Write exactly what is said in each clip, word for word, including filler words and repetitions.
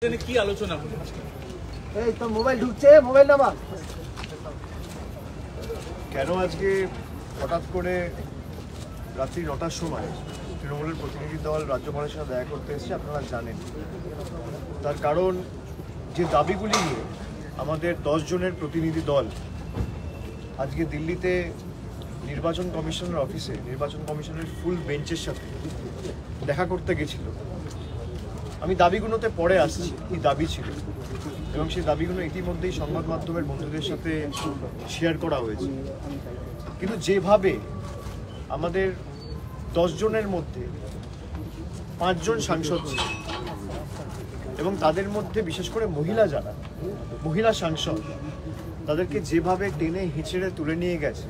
কি আলোচনা হলো? এই তো মোবাইল ঢুকছে, মোবাইল নাম্বার কেন আজকে হঠাৎ করে রাত্রি নটার সময় তৃণমূলের প্রতিনিধি দল রাজ্যপালের সাথে দেখা করতে এসেছে আপনারা জানেন। তার কারণ যে দাবিগুলি নিয়ে আমাদের দশ জনের প্রতিনিধি দল আজকে দিল্লিতে নির্বাচন কমিশনের অফিসে নির্বাচন কমিশনের ফুল বেঞ্চের সাথে দেখা করতে গেছিল। আমি দাবিগুলোতে পরে আসছি কি দাবি ছিল এবং সেই দাবিগুলো ইতিমধ্যেই সংবাদ মাধ্যমের বন্ধুদের সাথে শেয়ার করা হয়েছে। কিন্তু যেভাবে আমাদের দশ জনের মধ্যে পাঁচজন সাংসদ ছিল এবং তাদের মধ্যে বিশেষ করে মহিলা যারা মহিলা সাংসদ তাদেরকে যেভাবে টেনে হিঁচড়ে তুলে নিয়ে গেছে,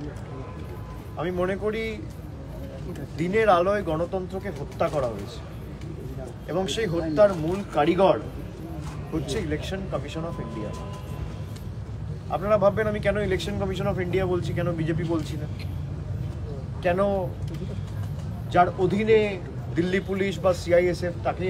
আমি মনে করি দিনের আলোয় গণতন্ত্রকে হত্যা করা হয়েছে এবং সেই হত্যার মূল কারিগর হচ্ছে ইলেকশন কমিশন অফ ইন্ডিয়া। আপনারা ভাববেন আমি কেন ইলেকশন কমিশন অফ ইন্ডিয়া বলছি, কেন বিজেপি বলছি না, কেন যার অধীনে দিল্লি পুলিশ বা সিআইএসএফ তাকে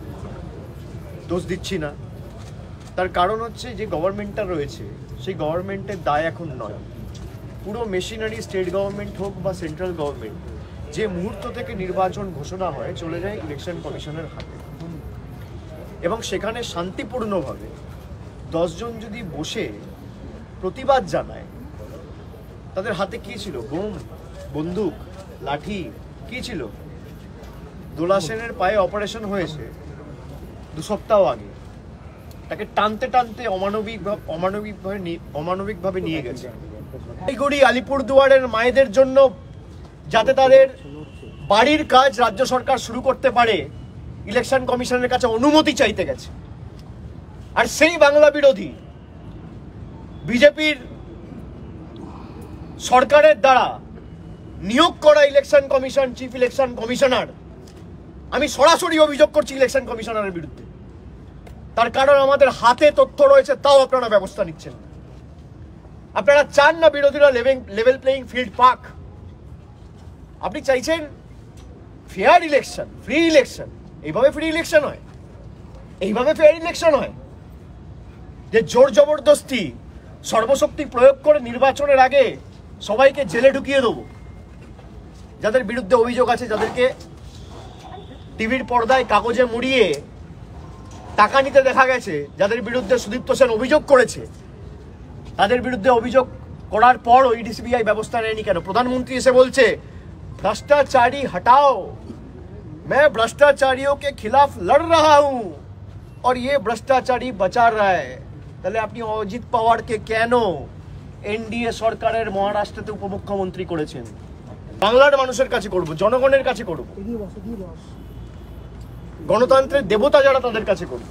দোষ দিচ্ছি না। তার কারণ হচ্ছে যে গভর্নমেন্টটা রয়েছে সেই গভর্নমেন্টের দায় এখন নয়। পুরো মেশিনারি স্টেট গভর্নমেন্ট হোক বা সেন্ট্রাল গভর্নমেন্ট যে মুহূর্ত থেকে নির্বাচন ঘোষণা হয় চলে যায় ইলেকশন কমিশনের হাতে এবং সেখানে শান্তিপূর্ণভাবে দশজন যদি বসে প্রতিবাদ জানায়, তাদের হাতে কি ছিল? বোম, বন্দুক, লাঠি, কি ছিল? দোলা সেনের পায়ে অপারেশন হয়েছে দু সপ্তাহ আগে, তাকে টানতে টানতে অমানবিক অমানবিকভাবে অমানবিকভাবে নিয়ে গেছে। শিলিগুড়ি আলিপুরদুয়ারের মায়েদের জন্য যাতে তাদের বাড়ির কাজ রাজ্য সরকার শুরু করতে পারে ইলেকশন কমিশনের কাছে অনুমতি চাইতে গেছে। আর সেই বাংলা বিরোধী বিজেপির সরকারের দ্বারা নিয়োগ করা election commission chief election commissioner, আমি সরাসরি অভিযোগ করছি ইলেকশন কমিশনারের বিরুদ্ধে। তার কারণ আমাদের হাতে তথ্য রয়েছে, তাও আপনারা ব্যবস্থা নিচ্ছেন না। আপনারা চান না বিরোধীরা লেভেল প্লেইং ফিল্ড পাক। আপনি চাইছেন ফেয়ার ইলেকশন, ফ্রি ইলেকশন। এইভাবে ফ্রি ইলেকশন হয়? এইভাবে ফেয়ার ইলেকশন হয়? যে জোর জবরদস্তি সর্বশক্তি প্রয়োগ করে নির্বাচনের আগে সবাইকে জেলে ঢুকিয়ে দেবো, যাদের বিরুদ্ধে অভিযোগ আছে, যাদেরকে টিভির পর্দায় কাগজে মুড়িয়ে টাকা নিতে দেখা গেছে, যাদের বিরুদ্ধে সুদীপ্ত সেন অভিযোগ করেছে, তাদের বিরুদ্ধে অভিযোগ করার পর ওই ডিসিবিআই ব্যবস্থা নেয়নি কেন? প্রধানমন্ত্রী এসে বলছে भ्रष्टाचारी हटाओ, मैं भ्रष्टाचारियों के खिलाफ लड़ रहा हूं और ये भ्रष्टाचारी बचा रहा है। তাহলে আপনি অজিত পাওয়ারকে কেন এনডিএ সরকারের মহারাষ্ট্রতে উপমুখ্যমন্ত্রী করেছেন? বাংলার মানুষের কাছে করব, জনগণের কাছে করব, গণতন্ত্রের দেবতা যারা তাদের কাছে করব।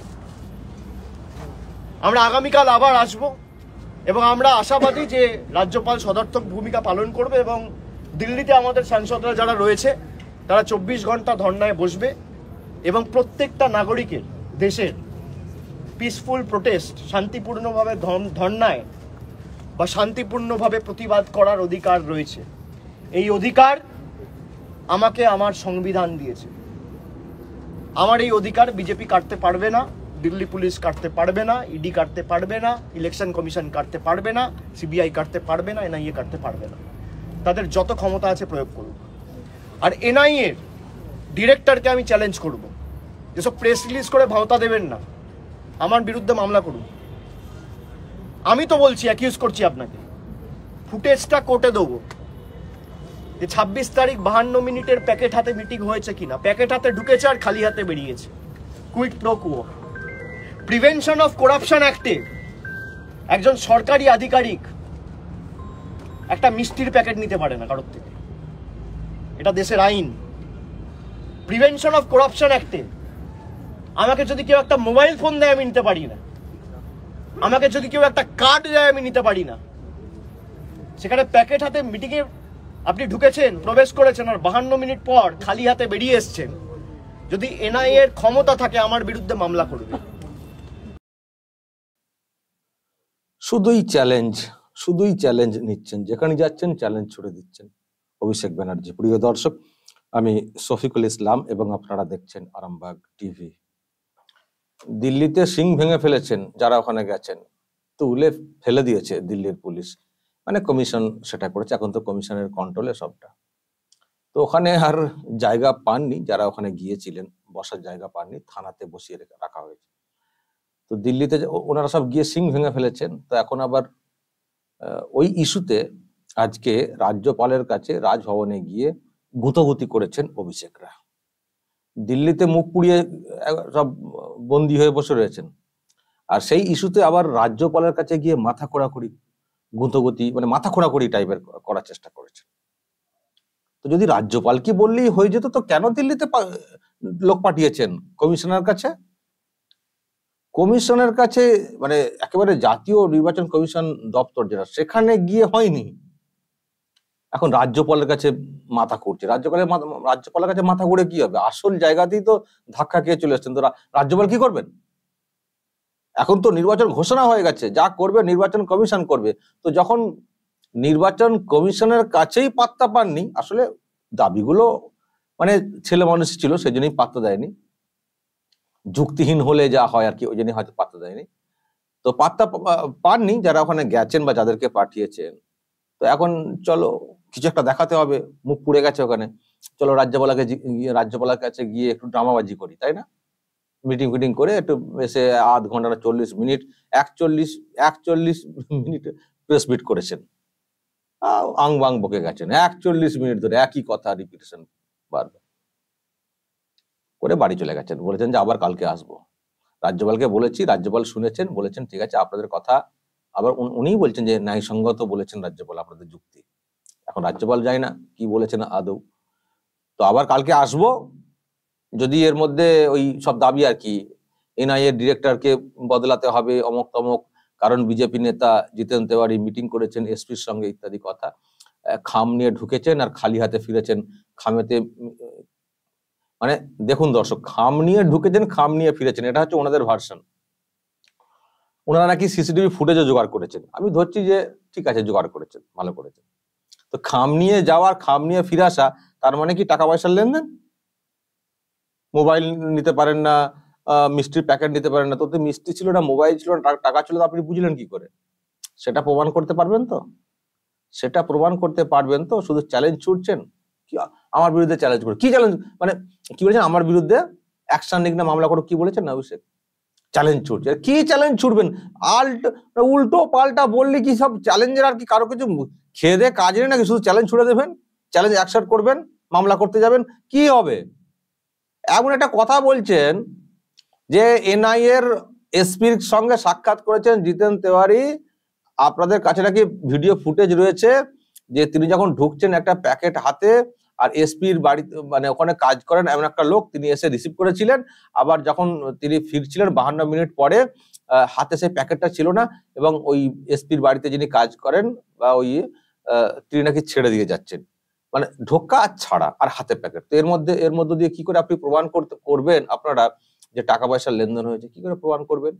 আমরা আগামীকাল আবার আসব এবং আমরা আশাবাদী যে রাজ্যপাল সদর্থক ভূমিকা পালন করবে এবং দিল্লিতে আমাদের সাংসদরা যারা রয়েছে তারা চব্বিশ ঘন্টা ধর্নায় বসবে এবং প্রত্যেকটা নাগরিকের দেশের পিসফুল প্রোটেস্ট, শান্তিপূর্ণভাবে ধর্নায় বা শান্তিপূর্ণভাবে প্রতিবাদ করার অধিকার রয়েছে। এই অধিকার আমাকে আমার সংবিধান দিয়েছে। আমার এই অধিকার বিজেপি কাটতে পারবে না, দিল্লি পুলিশ কাটতে পারবে না, ইডি কাটতে পারবে না, ইলেকশন কমিশন কাটতে পারবে না, সিবিআই কাটতে পারবে না, এনআইএ কাটতে পারবে না। তাদের যত ক্ষমতা আছে প্রয়োগ করব। আর এনআইএ ডিরেক্টরকে আমি চ্যালেঞ্জ করব, যেসব প্রেস রিলিজ করে ভাওতা দেবেন না, আমার বিরুদ্ধে মামলা করুন। আমি তো বলছি, অ্যাকিউজ করছি আপনাকে, ফুটেজটা কোর্টে দেবো যে ছাব্বিশ তারিখ বাহান্ন মিনিটের প্যাকেট হাতে মিটিং হয়েছে কিনা। প্যাকেট হাতে ঢুকেছে আর খালি হাতে বেরিয়েছে। Quid pro quo. Prevention of corruption অ্যাক্টে একজন সরকারি আধিকারিক একটা মিষ্টির প্যাকেট নিতে পারে না কারোর থেকে, এটা দেশের আইন। প্রিভেনশন অফ করাপশন অ্যাক্টে আমাকে যদি কেউ একটা মোবাইল ফোন দেয় আমি নিতে পারি না, আমাকে যদি কেউ একটা কার্ড দেয় আমি নিতে পারি না। সেখানে প্যাকেট হাতে মিটিংয়ে আপনি ঢুকেছেন, প্রবেশ করেছেন আর বাহান্ন মিনিট পর খালি হাতে বেরিয়ে এসছেন। যদি এনআইএ এর ক্ষমতা থাকে আমার বিরুদ্ধে মামলা করবে। শুধুই চ্যালেঞ্জ, শুধুই চ্যালেঞ্জ নিচ্ছেন, যেখানে যাচ্ছেন চ্যালেঞ্জ ছুড়ে দিচ্ছেন অভিষেক ব্যানার্জি। প্রিয় দর্শক, আমি শফিকুল ইসলাম এবং আপনারা দেখছেন আরামবাগ টিভি। দিল্লিতে সিং ভেঙে ফেলেছেন যারা ওখানে গেছেন, তুলে ফেলে দিয়েছে দিল্লির পুলিশ, মানে কমিশন সেটা করেছে, এখন তো কমিশনের কন্ট্রোলে সবটা। তো ওখানে আর জায়গা পাননি, যারা ওখানে গিয়েছিলেন বসার জায়গা পাননি, থানাতে বসিয়ে রাখা হয়েছে। তো দিল্লিতে ওনারা সব গিয়ে সিং ভেঙে ফেলেছেন। তো এখন আবার ওই ইস্যুতে আজকে রাজ্যপালের কাছে রাজভবনে গিয়ে গুতগুতি করেছেন অভিষেকরা। দিল্লিতে মুখ পুড়িয়ে সব বন্দী হয়ে বসে রয়েছেন, আর সেই ইস্যুতে আবার রাজ্যপালের কাছে গিয়ে মাথা খোঁড়াখুড়ি, গুতগুতি মানে মাথা খোঁড়াখুড়ি টাইপের করার চেষ্টা করেছেন। তো যদি রাজ্যপালকে বললেই হয়ে যেত, তো কেন দিল্লিতে লোক পাঠিয়েছেন কমিশনার কাছে? কমিশনের কাছে মানে একেবারে জাতীয় নির্বাচন কমিশন দপ্তর যেটা, সেখানে গিয়ে হয়নি, এখন রাজ্যপালের কাছে মাথা ঘুরছে। রাজ্যপালের রাজ্যপালের কাছে মাথা ঘুরে কি হবে? আসল জায়গাতেই তো ধাক্কা খেয়ে চলে এসছেন। তো রাজ্যপাল কি করবেন? এখন তো নির্বাচন ঘোষণা হয়ে গেছে, যা করবে নির্বাচন কমিশন করবে। তো যখন নির্বাচন কমিশনের কাছেই পাত্তা পাননি, আসলে দাবিগুলো মানে ছেলে মানুষ ছিল সেই জন্যই পাত্তা দেয়নি, যুক্তিহীন হলে যা হয় আর কি, ওই জন্যই হয়তো পাত্তা দেয়নি। তো পাত্তা পাননি যারা ওখানে গেছেন বা যাদেরকে পাঠিয়েছেন। তো এখন চলো কিছু একটা দেখাতে হবে, মুখ পুড়ে গেছে ওখানে, চলো রাজ্যপালকে রাজ্যপালের কাছে গিয়ে একটু ড্রামাবাজি করি, তাই না? মিটিং ফিটিং করে একটু এসে আধ ঘন্টা না চল্লিশ মিনিট একচল্লিশ একচল্লিশ মিনিট প্রেস মিট করেছেন, আং বাং বকে গেছেন একচল্লিশ মিনিট ধরে একই কথা রিপিটেশন বারবার করে বাড়ি চলে গেছেন। বলেছেন যে আবার কালকে আসবো। রাজ্যপালকে বলেছি, রাজ্যপাল শুনেছেন, বলেছেন ঠিক আছে আপনাদের কথা। আবার উনিই বলছেন যে ন্যায়সঙ্গত বলেছেন রাজ্যপাল আপনাদের যুক্তি। এখন রাজ্যপাল যায় না কি বলেছেন আদৌ। তো আবার কালকে আসবো, যদি এর মধ্যে ওই সব দাবি আর কি, এনআইএ ডিরেক্টরকে বদলাতে হবে অমক তমক, কারণ বিজেপি নেতা জিতেন তেওয়ারি মিটিং করেছেন এসপির সঙ্গে ইত্যাদি কথা, খাম নিয়ে ঢুকেছেন আর খালি হাতে ফিরেছেন। খামেতে মানে দেখুন দর্শক, খাম নিয়ে ঢুকেছেন, খাম নিয়ে ফিরেছেন, এটা হচ্ছে ওনাদের ভার্সন। ওনারা নাকি সিসিটিভি ফুটেজও জোগাড় করেছেন। আমি ধরছি যে ঠিক আছে, জোগাড় করেছেন, ভালো করেছেন। তো খাম নিয়ে যাওয়ার, খাম নিয়ে ফিরে আসা, তার মানে কি টাকা পয়সার লেনদেন? মোবাইল নিতে পারেন না, মিষ্টির প্যাকেট নিতে পারেন না। তো মিষ্টি ছিল না, মোবাইল ছিল না, টাকা ছিল, তো আপনি বুঝলেন কি করে? সেটা প্রমাণ করতে পারবেন তো? সেটা প্রমাণ করতে পারবেন তো? শুধু চ্যালেঞ্জ ছুটছেন, কি আমার বিরুদ্ধে চ্যালেঞ্জ করে, কি চ্যালেঞ্জ মানে কি বলেছেন? আমার বিরুদ্ধে অ্যাকশন নিক না, মামলা করো, কি বলেছেন না অভিষেক? চ্যালেঞ্জ ছুটছে। কি চ্যালেঞ্জ ছুটবেন? আল্ট উল্টো পাল্টা বললে কি সব চ্যালেঞ্জের আর কি কারো কিছু খেয়ে দে কাজ নেই নাকি? শুধু চ্যালেঞ্জ ছুড়ে দেবেন, চ্যালেঞ্জ অ্যাকসেপ্ট করবেন, মামলা করতে যাবেন, কি হবে? এমন একটা কথা বলছেন যে এনআইএর এসপির সঙ্গে সাক্ষাৎ করেছেন জিতেন তেওয়ারি, আপনাদের কাছে নাকি ভিডিও ফুটেজ রয়েছে যে তিনি যখন ঢুকছেন একটা প্যাকেট হাতে, আর এসপির বাড়িতে মানে ওখানে কাজ করেন এমন একটা লোক, তিনি এসে রিসিভ করেছিলেন, আবার যখন তিনি ফিরছিলেন বাহান্ন মিনিট পরে হাতে সেই প্যাকেটটা ছিল না, এবং ওই এসপির বাড়িতে যিনি কাজ করেন বা ওই তিনি নাকি ছেড়ে দিয়ে যাচ্ছেন, মানে ঢোকা আর ছাড়া আর হাতের প্যাকেট। তো এর মধ্যে এর মধ্যে দিয়ে কি করে আপনি প্রমাণ করতে করবেন আপনারা যে টাকা পয়সার লেনদেন হয়েছে? কি করে প্রমাণ করবেন?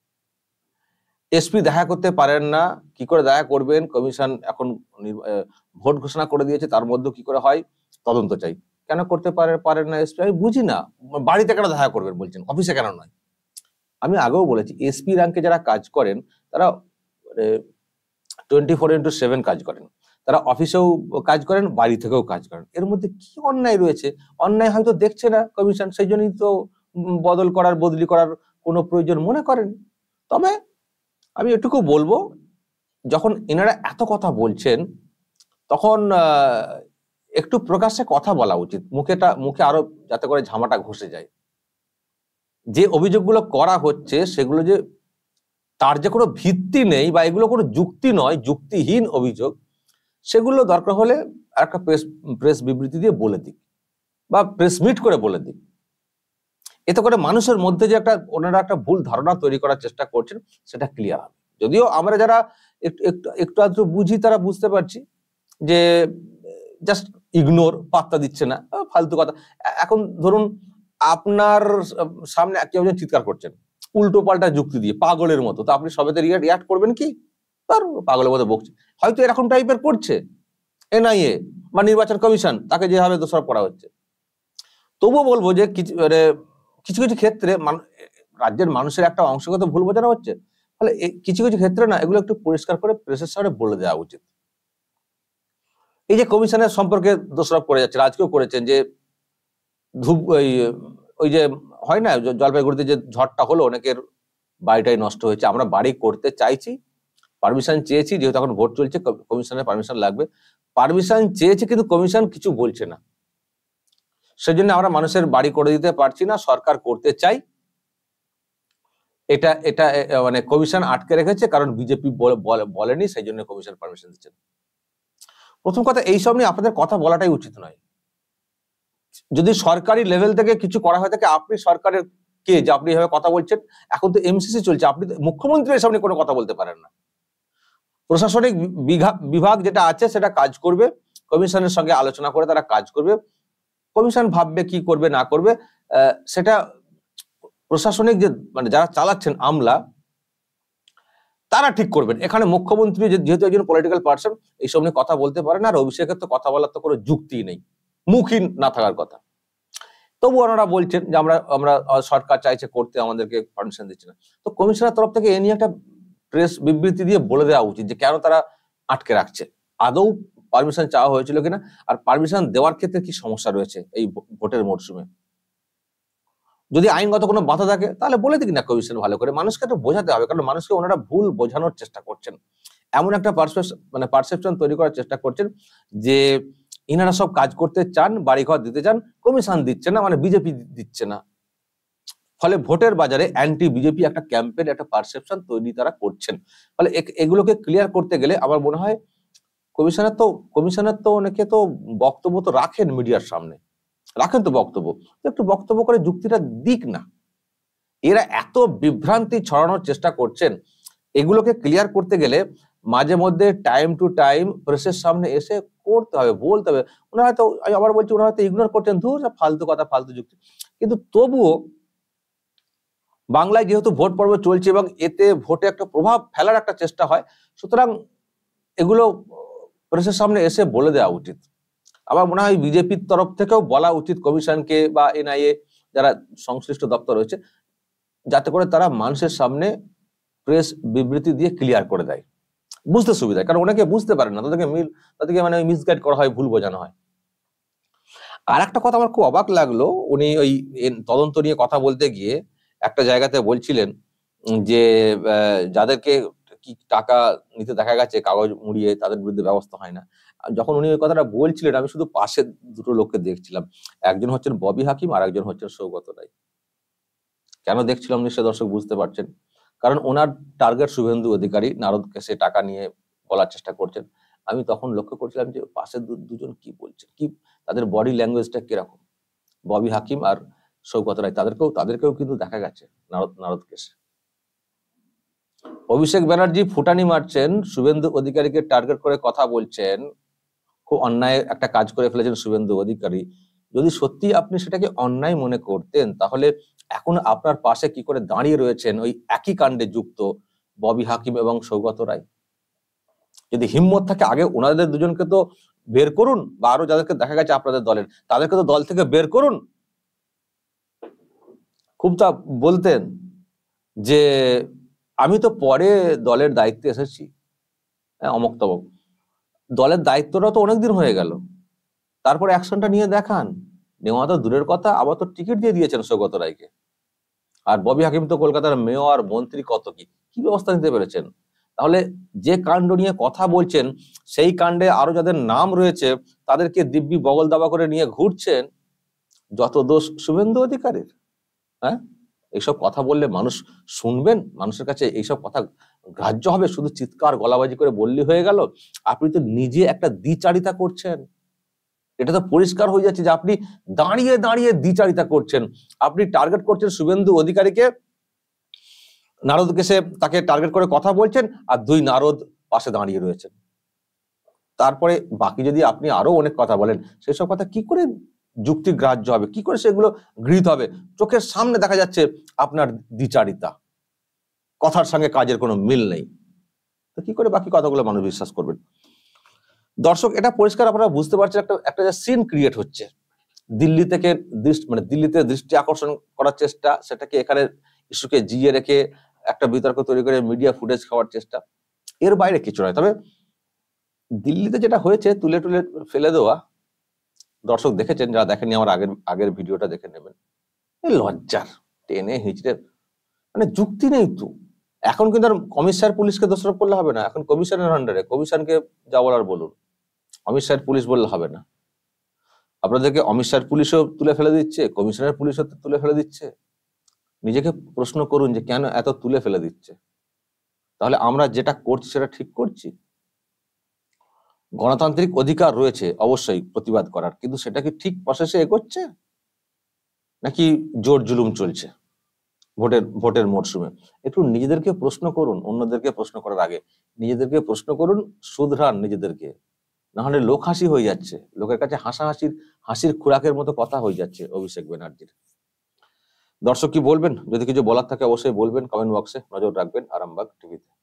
এসপি দেখা করতে পারেন না, কি করে দেখা করবেন? কমিশন এখন ভোট ঘোষণা করে দিয়েছে, তার মধ্যে কি করে হয়? তদন্ত চাই। কেন করতে পারে পারেন না এসপি? আমি বুঝি না। বাড়িতে কেন দেখা করবেন বলছেন, অফিসে কেন নয়? আমি আগেও বলেছি, এসপি র্যাঙ্কে যারা কাজ করেন তারা টোয়েন্টি ফোর ইন্টু সেভেন কাজ করেন, তারা অফিসেও কাজ করেন, বাড়ি থেকেও কাজ করেন। এর মধ্যে কি অন্যায় রয়েছে? অন্যায় হয়তো দেখছে না কমিশন, সেই জন্যই তো বদল করার, বদলি করার কোনো প্রয়োজন মনে করেন। তবে আমি এটুকু বলবো, যখন এনারা এত কথা বলছেন তখন একটু প্রকাশ্যে কথা বলা উচিত, মুখেটা মুখে আরো যাতে করে ঝামাটা ঘষে যায়। যে অভিযোগগুলো করা হচ্ছে সেগুলো যে তার যে কোনো ভিত্তি নেই বা এগুলো কোনো যুক্তি নয়, যুক্তিহীন অভিযোগ, সেগুলো দরকার হলে একটা প্রেস প্রেস বিবৃতি দিয়ে বলে দিক বা প্রেস মিট করে বলে দিক। এতে করে মানুষের মধ্যে যে একটা ওনারা একটা ভুল ধারণা তৈরি করার চেষ্টা করছেন সেটা ক্লিয়ার হবে। যদিও আমরা যারা একটু একটু একটু আধটু বুঝি তারা বুঝতে পারছি যে জাস্ট ইগনোর, পাত্তা দিচ্ছে না, ফালতু কথা। এখন ধরুন আপনার সামনে কেউ একজন চিৎকার করছেন উল্টো পাল্টা যুক্তি দিয়ে পাগলের মতো, তো আপনি সবেতে রিয়াক্ট করবেন কি? পাগলের মতো বকছে, হয়তো এরকম টাইপের করছে এনআইএ বা নির্বাচন কমিশন, তাকে যেভাবে দোষারোপ করা হচ্ছে। তবুও বলবো যে কিছু কিছু কিছু ক্ষেত্রে রাজ্যের মানুষের একটা অংশগত ভুল বোঝানো হচ্ছে। ফলে কিছু কিছু ক্ষেত্রে না এগুলো একটু পরিষ্কার করে প্রেসের সামনে বলে দেওয়া উচিত। এই যে কমিশনের সম্পর্কে দোষারোপ করে যাচ্ছে, আজকেও করেছেন যে ধূপ ওই ওই যে হয় না জলপাইগুড়িতে যে ঝড়টা হলো, অনেকের বাড়িটাই নষ্ট হয়েছে। আমরা বাড়ি করতে চাইছি, পারমিশন চেয়েছি, যেহেতু এখন ভোট চলছে কমিশনের পারমিশন লাগবে, পারমিশন চেয়েছি কিন্তু কমিশন কিছু বলছে না, সেজন্য আমরা মানুষের বাড়ি করে দিতে পারছি না, সরকার করতে চাই, এটা এটা মানে কমিশন আটকে রেখেছে কারণ বিজেপি বলেনি, সেই জন্য কমিশন পারমিশন দিচ্ছেন। প্রথম কথা, এইসব নিয়ে আপনাদের কথা বলাটাই উচিত নয়। যদি সরকারি লেভেল থেকে কিছু করা হয়ে থাকে, আপনি সরকারের কে যে আপনি এভাবে কথা বলছেন? এখন তো এমসিসি চলছে, আপনি মুখ্যমন্ত্রীর সামনে কোনো কথা বলতে পারেন না। প্রশাসনিক বিভাগ যেটা আছে সেটা কাজ করবে, কমিশনের সঙ্গে আলোচনা করে তারা কাজ করবে, কমিশন ভাববে কি করবে না করবে, সেটা প্রশাসনিক যে মানে যারা চালাচ্ছেন আমলা তারা ঠিক করবেন। এখানে মুখ্যমন্ত্রী যেহেতু একজন পলিটিক্যাল পার্সন, এইসব নিয়ে কথা বলতে পারেন, আর অভিষেকের তো কথা বলার তো কোনো যুক্তি নেই, মুখই না থাকার কথা। তবু ওনারা বলছেন যে আমরা আমরা সরকার চাইছে করতে, আমাদেরকে পারমিশন দিচ্ছে না। তো কমিশনের তরফ থেকে এ নিয়ে একটা প্রেস বিবৃতি দিয়ে বলে দেওয়া উচিত যে কেন তারা আটকে রাখছে, আদৌ পারমিশন চাওয়া হয়েছিল কিনা, আর পারমিশন দেওয়ার ক্ষেত্রে কি সমস্যা রয়েছে এই ভোটের মরশুমে। যদি আইনগত কোনো বাধা থাকে তাহলে বলে দিক না কমিশন, ভালো করে মানুষকে তো বোঝাতে হবে, কারণ মানুষকে ওনারা ভুল বোঝানোর চেষ্টা করছেন, এমন একটা পারসেপশন মানে পারসেপশন তৈরি করার চেষ্টা করছেন যে ইনারা সব কাজ করতে চান, বাড়িঘর দিতে চান, কমিশন দিচ্ছে না, মানে বিজেপি দিচ্ছে না। ফলে ভোটের বাজারে অ্যান্টি বিজেপি একটা ক্যাম্পেন, একটা পারসেপশন তৈরি তারা করছেন। ফলে এগুলোকে ক্লিয়ার করতে গেলে আমার মনে হয় কমিশনার তো কমিশনার তো অনেকে তো বক্তব্য তো রাখেন মিডিয়ার সামনে, রাখেন তো বক্তব্য, একটু বক্তব্য করে যুক্তিটা দিক না। এরা এত বিভ্রান্তি ছড়ানোর চেষ্টা করছেন, এগুলোকে ক্লিয়ার করতে গেলে মাঝে মধ্যে টাইম টু টাইম প্রেসের সামনে এসে করতে হবে, বলতে হবে। ওনারা হয়তো, আবার বলছি, ওনারা হয়তো ইগনোর করছেন, ধুর ফালতু কথা, ফালতু যুক্তি, কিন্তু তবুও বাংলায় যেহেতু ভোট পর্ব চলছে এবং এতে ভোটে একটা প্রভাব ফেলার একটা চেষ্টা হয়, সুতরাং এগুলো প্রেসের সামনে এসে বলে দেওয়া উচিত। আমার মনে হয় বিজেপির তরফ থেকেও বলা উচিত কমিশনকে বা এনআইএ যারা সংশ্লিষ্ট দপ্তর রয়েছে, যাতে করে তারা মানুষের সামনে প্রেস বিবৃতি দিয়ে ক্লিয়ার করে দেয়, বুঝতে সুবিধা, কারণ অনেকে বুঝতে পারেন না, তাদেরকে মিল তাদেরকে মানে মিসগাইড করা হয়, ভুল বোঝানো হয়। আর একটা কথা আমার খুব অবাক লাগলো, উনি ওই তদন্ত নিয়ে কথা বলতে গিয়ে একটা জায়গাতে বলছিলেন যে যাদেরকে কি টাকা নিতে দেখা গেছে কাগজ মুড়িয়ে, তাদের বিরুদ্ধে ব্যবস্থা হয় না। যখন উনি ওই কথাটা বলছিলেন, আমি শুধু পাশে দুটো লোককে দেখছিলাম, একজন হচ্ছেন ববি হাকিম আর একজন হচ্ছেন সৌগত রায়। কেন দেখছিলাম নিশ্চয় দর্শক বুঝতে পারছেন, কারণ ওনার টার্গেট শুভেন্দু অধিকারী, নারদকে সে টাকা নিয়ে বলার চেষ্টা করছেন। আমি তখন লক্ষ্য করছিলাম যে পাশের দুজন কি বলছে, কি তাদের বডি ল্যাঙ্গুয়েজটা কিরকম, ববি হাকিম আর সৌগত রায়, তাদেরকেও তাদেরকেও কিন্তু দেখা গেছে নারদ নারদ কেসে। অভিষেক ব্যানার্জি ফুটানি মারছেন, শুভেন্দু অধিকারীকে টার্গেট করে কথা বলছেন, খুব অন্যায় একটা কাজ করে ফেলেছেন শুভেন্দু অধিকারী। যদি সত্যি আপনি সেটাকে অন্যায় মনে করতেন, তাহলে এখন আপনার পাশে কি করে দাঁড়িয়ে রয়েছেন ওই একই কাণ্ডে যুক্ত ববি হাকিম এবং সৌগত রায়? যদি হিম্মত থাকে আগে ওনাদের দুজনকে তো বের করুন, বা আরো যাদেরকে দেখা গেছে আপনাদের দলের, তাদেরকে তো দল থেকে বের করুন। খুব তা বলতেন যে আমি তো পরে দলের দায়িত্বে এসেছি, হ্যাঁ অমক তমক, দলের দায়িত্বটা তো অনেকদিন হয়ে গেল, তারপর অ্যাকশনটা নিয়ে দেখান। নেওয়া তো দূরের কথা, আবার তো টিকিট দিয়ে দিয়েছেন সৌগত রায়কে। আর ববি হাকিম তো কলকাতার মেয়র, মন্ত্রী, কত কি কি ব্যবস্থা নিতে পেরেছেন। তাহলে যে কাণ্ড নিয়ে কথা বলছেন, সেই কাণ্ডে আরো যাদের নাম রয়েছে তাদেরকে দিব্যি বগল দাবা করে নিয়ে ঘুরছেন, যত দোষ শুভেন্দু অধিকারীর। হ্যাঁ, এইসব কথা বললে মানুষ শুনবেন? মানুষের কাছে এইসব কথা গ্রাহ্য হবে? শুধু চিৎকার গলাবাজি করে বললি হয়ে গেল? আপনি তো নিজে একটা দ্বিচারিতা করছেন। এটা তো পরিষ্কার হয়ে যাচ্ছে যে আপনি দাঁড়িয়ে দাঁড়িয়ে দ্বিচারিতা করছেন। আপনি টার্গেট করছেন শুভেন্দু অধিকারীকে, নারদ কেসে তাকে টার্গেট করে কথা বলছেন, আর দুই নারদ পাশে দাঁড়িয়ে রয়েছেন। তারপরে বাকি যদি আপনি আরো অনেক কথা বলেন, সেসব কথা কি করে যুক্তি গ্রাহ্য হবে, কি করে সেগুলো গৃহীত হবে? চোখের সামনে দেখা যাচ্ছে আপনার দ্বিচারিতা, কথার সঙ্গে কাজের কোনো মিল নেই, তো কি করে বাকি কথাগুলো মানুষ বিশ্বাস করবেন? দর্শক, এটা পরিষ্কার আপনারা বুঝতে পারছেন, একটা একটা যে সিন ক্রিয়েট হচ্ছে দিল্লি থেকে, দৃষ্টি মানে দিল্লিতে দৃষ্টি আকর্ষণ করার চেষ্টা, সেটাকে এখানে ইস্যুকে জিয়ে রেখে একটা বিতর্ক তৈরি করে মিডিয়া ফুটেজ খাওয়ার চেষ্টা, এর বাইরে কিছু নয়। তবে দিল্লিতে যেটা হয়েছে তুলে তুলে ফেলে দেওয়া, দর্শক দেখেছেন, যারা দেখেননি আমার আগের আগের ভিডিওটা দেখে নেবেন। এই লজ্জার, টেনে হিচড়ে, মানে যুক্তি নেই তো। এখন কিন্তু আর কমিশনার পুলিশকে দোষারোপ করলে হবে না, এখন কমিশনের আন্ডারে, কমিশনকে যা বলার বলুন, অমিত শাহের পুলিশ বললে হবে না। আপনাদেরকে অমিত শাহের পুলিশও তুলে ফেলে দিচ্ছে, কমিশনের পুলিশও তুলে ফেলে দিচ্ছে। নিজেকে প্রশ্ন করুন যে কেন এত তুলে ফেলে দিচ্ছে। তাহলে আমরা যেটা করছি সেটা ঠিক করছি? গণতান্ত্রিক অধিকার রয়েছে অবশ্যই প্রতিবাদ করার, কিন্তু সেটা কি ঠিক প্রসেসে এগোচ্ছে নাকি জোর জুলুম চলছে ভোটের ভোটের মরশুমে? একটু নিজেদেরকে প্রশ্ন করুন, অন্যদেরকে প্রশ্ন করার আগে নিজেদেরকে প্রশ্ন করুন, শুধরান নিজেদেরকে। না হলে লোক হাসি হয়ে যাচ্ছে, লোকের কাছে হাসাহাসির হাসির খোরাকের মতো কথা হয়ে যাচ্ছে অভিষেক ব্যানার্জির। দর্শক কি বলবেন? যদি কিছু বলার থাকে অবশ্যই বলবেন, কমেন্ট বক্সে নজর রাখবেন আরামবাগ টিভিতে।